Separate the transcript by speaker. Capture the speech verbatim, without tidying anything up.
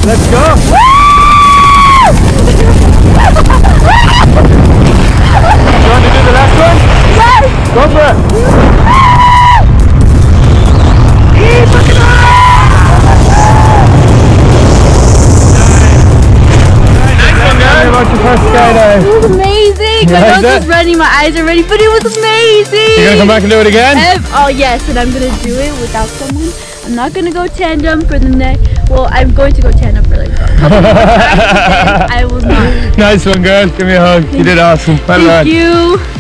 Speaker 1: Let's go. You want to do the last one?
Speaker 2: Yes!
Speaker 1: Go for it. Keep looking up. Nice one, guys. About your first skydive.
Speaker 2: It was amazing.
Speaker 1: You
Speaker 2: My
Speaker 1: liked
Speaker 2: nose
Speaker 1: it?
Speaker 2: was running, my eyes are ready, but it was amazing.
Speaker 1: You gonna come back and do it again?
Speaker 2: Um, oh yes, and I'm gonna do it without someone. I'm not gonna go tandem for the next. Well, I'm going to go tandem for like a couple more times. I will not.
Speaker 1: Nice one, girl. Give me a hug. You did awesome. Well
Speaker 2: Thank
Speaker 1: done.
Speaker 2: you.